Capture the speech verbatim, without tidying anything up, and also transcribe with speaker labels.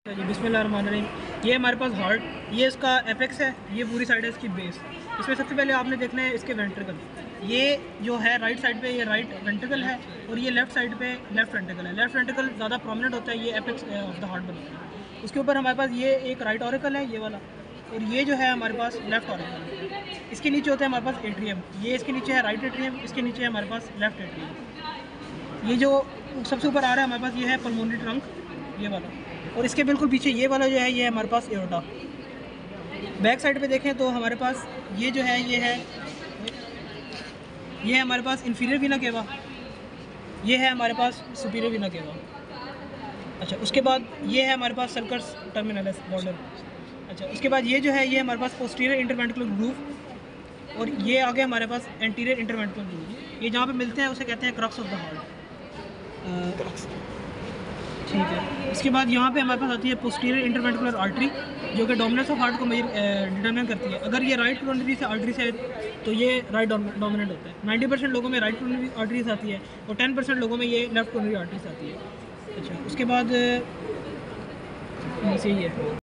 Speaker 1: जी बिस्मिल्लाहिर्रहमानिर्रहीम। ये हमारे पास हार्ट, ये इसका एपेक्स है, ये पूरी साइड है इसकी बेस। इसमें सबसे पहले आपने देखना है इसके वेंट्रिकल। ये जो है राइट साइड पे ये राइट वेंट्रिकल है और ये लेफ़्ट साइड पे लेफ़्ट वेंट्रिकल है। लेफ़्ट वेंट्रिकल ज़्यादा प्रोमिनेंट होता है, ये एपेक्स ऑफ द हार्ट बनता है। उसके ऊपर हमारे पास ये एक राइट ऑरिकल है, ये वाला, और ये जो है हमारे पास लेफ़्ट ऑरिकल है। इसके नीचे होता है हमारे पास एट्रियम, ये इसके नीचे है राइट एट्रियम, इसके नीचे है हमारे पास लेफ़्ट एट्रियम। ये जो सबसे ऊपर आ रहा है हमारे पास ये है पल्मोनरी ट्रंक, ये वाला, और इसके बिल्कुल पीछे ये वाला जो है ये है हमारे पास एओर्टा। बैक साइड पे देखें तो हमारे पास ये जो है ये है ये है हमारे पास इंफीरियर वीना केवा, ये है हमारे पास सुपीरियर वीना केवा। अच्छा, उसके बाद ये है हमारे पास सर्कस टर्मिनलस बॉर्डर। अच्छा, उसके बाद ये जो है ये हमारे पास पोस्टीरियर इंटरवेंट्रिकुलर ग्रूव, और ये आ गया हमारे पास एंटीरियर इंटरवेंट्रिकुलर ग्रूव। ये जहाँ पे मिलते हैं उसे कहते हैं क्रक्स ऑफ द हार्ट। ठीक है, इसके बाद यहाँ पे हमारे पास आती है पोस्टीरियर इंटरवेंट्रिकुलर आर्टरी, जो कि डोमिनेंस ऑफ हार्ट को डिटरमाइन करती है। अगर ये राइट कोरोनरी से आर्टरी से तो ये राइट डोमिनेंट होता है। नब्बे परसेंट लोगों में राइट कोरोनरी आर्टरीज आती है और टेन परसेंट लोगों में ये लेफ्ट कोरोनरी आर्टरीज आती है। अच्छा, उसके बाद नीचे ही है।